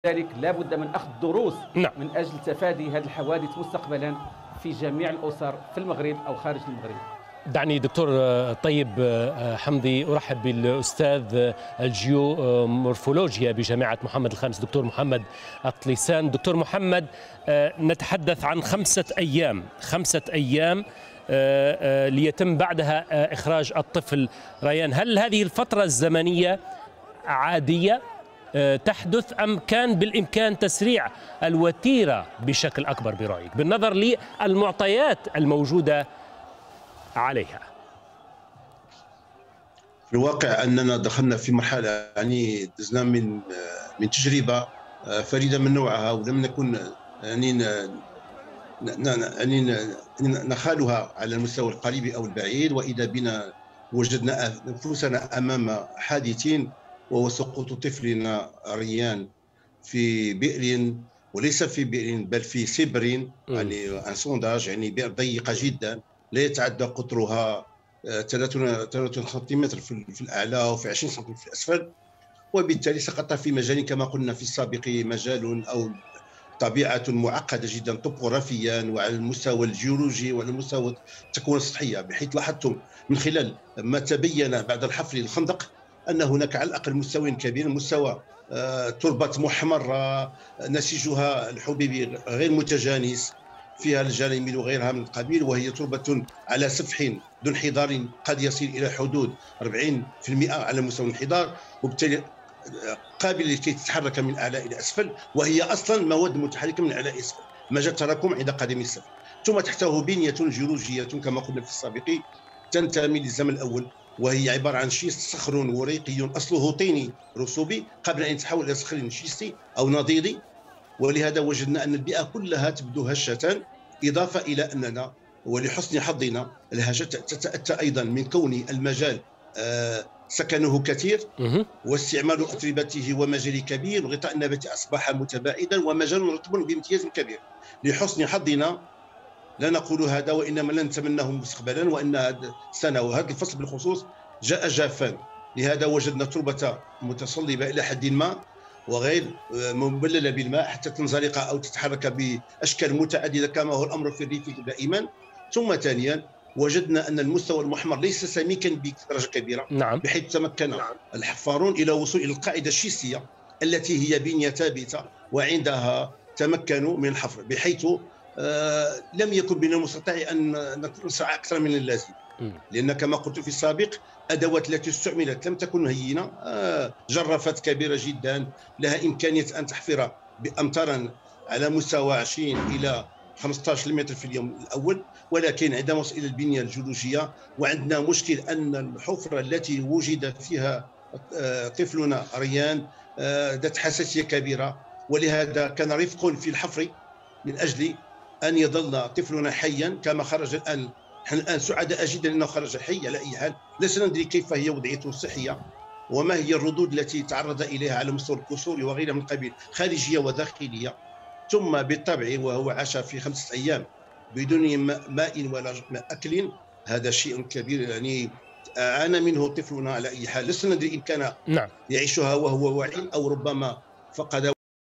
لذلك لا بد من أخذ دروس نعم. من أجل تفادي هذه الحوادث مستقبلا في جميع الأسر في المغرب أو خارج المغرب. دعني دكتور طيب حمدي أرحب بالأستاذ الجيومورفولوجيا بجامعة محمد الخامس دكتور محمد الطليسان. دكتور محمد، نتحدث عن 5 أيام ليتم بعدها إخراج الطفل ريان. هل هذه الفترة الزمنية عادية تحدث أم كان بالإمكان تسريع الوتيرة بشكل أكبر برأيك بالنظر للمعطيات الموجودة عليها؟ في الواقع أننا دخلنا في مرحلة يعني دزنا من تجربة فريدة من نوعها، ولم نكن نخالها على المستوى القريب أو البعيد، وإذا بنا وجدنا أنفسنا أمام حادث وهو سقوط طفلنا ريان في بئر، وليس في بئر بل في سبر، يعني ان سونداج، يعني بئر ضيقه جدا لا يتعدى قطرها 30 سنتيمتر في الاعلى وفي 20 سنتيمتر في الاسفل، وبالتالي سقط في مجال كما قلنا في السابق، مجال او طبيعه معقده جدا طبوغرافيا وعلى المستوى الجيولوجي وعلى المستوى التكوين السطحيه، بحيث لاحظتم من خلال ما تبين بعد الحفر للخندق ان هناك على الاقل مستوى كبير، مستوى تربه محمره نسيجها الحبيبي غير متجانس، فيها الجراميل وغيرها من القبيل، وهي تربه على سفح ذو انحدار قد يصل الى حدود 40% على مستوى الانحدار، وبالتالي قابله لكي تتحرك من الاعلى الى اسفل، وهي اصلا مواد متحركه من الاعلى الى اسفل، مجال تراكم عند قدم السفح. ثم تحته بنيه جيولوجيه كما قلنا في السابق تنتمي للزمن الاول، وهي عباره عن شيست صخر وريقي اصله طيني رسوبي قبل ان يتحول الى صخر شيستي او نضيضي، ولهذا وجدنا ان البيئه كلها تبدو هشه، اضافه الى اننا ولحسن حظنا الهشه تتاتى ايضا من كون المجال سكنه كثير واستعمال اتربته ومجال كبير، وغطاء النباتي اصبح متباعدا ومجال رطب بامتياز كبير. لحسن حظنا لا نقول هذا وانما لا نتمناه مستقبلا، وان هذه السنه وهذا الفصل بالخصوص جاء جافا، لهذا وجدنا تربه متصلبه الى حد ما وغير مبلله بالماء حتى تنزلق او تتحرك باشكال متعدده كما هو الامر في الريف دائما. ثم ثانيا وجدنا ان المستوى المحمر ليس سميكا بدرجه كبيره، نعم. بحيث تمكن الحفارون الى وصول الى القاعده الشيستيه التي هي بنيه ثابته وعندها تمكنوا من الحفر، بحيث لم يكن من المستطاع ان نسعى اكثر من اللازم، لان كما قلت في السابق ادوات التي استعملت لم تكن هينه، جرافات كبيره جدا لها امكانيه ان تحفر بامتارا على مستوى 20 الى 15 متر في اليوم الاول، ولكن عندما وصل الى البنيه الجيولوجيه وعندنا مشكل ان الحفره التي وجد فيها طفلنا ريان ذات حساسيه كبيره، ولهذا كان رفق في الحفر من اجل ان يظل طفلنا حيا كما خرج الان. نحن الان سعداء جدا انه خرج حي على اي حال، لسنا ندري كيف هي وضعيته الصحيه وما هي الردود التي تعرض اليها على مستوى الكسور وغيرها من القبيل خارجيه وداخليه. ثم بالطبع وهو عاش في 5 أيام بدون ماء ولا اكل، هذا شيء كبير يعني عانى منه طفلنا على اي حال، لسنا ندري ان كان يعيشها وهو واعي او ربما فقد